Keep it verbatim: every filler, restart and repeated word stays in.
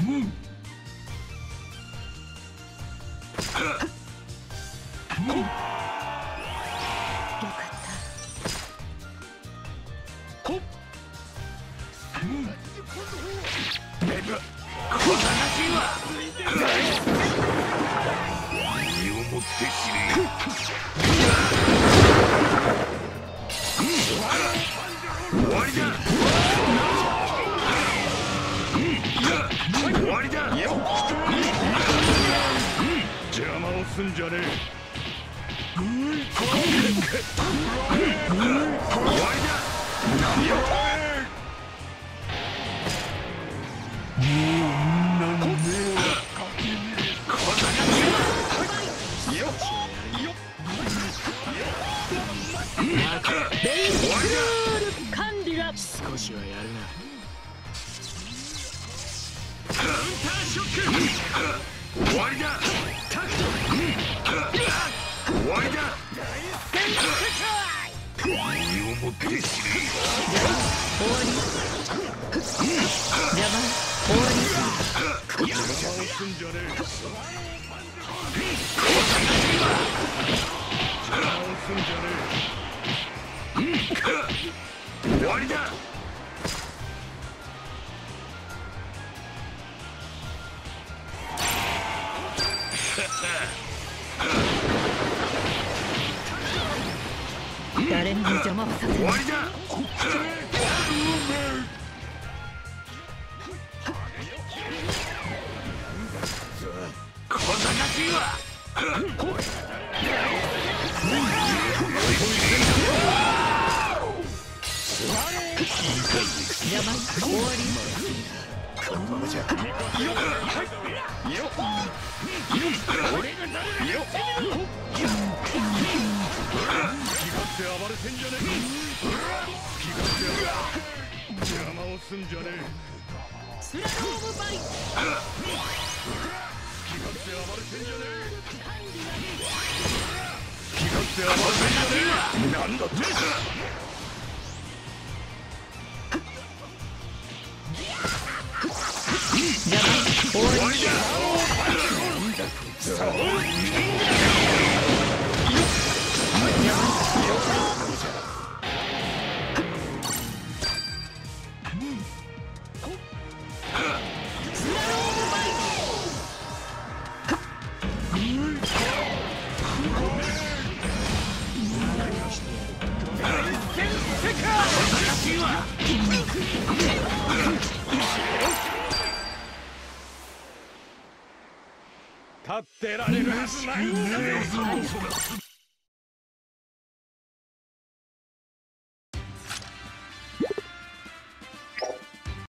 すんじゃねえ。終わりだ。もうなんねえ。 ベイスクール管理が少しはやるな。カウンターショック。 終わりだ。終わりだ。身をもって知れ。 終わり。邪魔。終わり。 邪魔をすんじゃねえ。邪魔をすんじゃねえ。終わりだ。 誰にも邪魔をさせない。 終わりだ。小賢しいわ。 邪魔。終わり。このままじゃ。 暴れてんじゃねえ。好き勝手邪魔をすんじゃねえ。 スラロームバイ。 好き勝手暴れてんじゃねえ。好き勝手暴れてんじゃねえ。なんだって。 邪魔。終わりだ。 なんだこいつは。立ってられるはずないんだよ。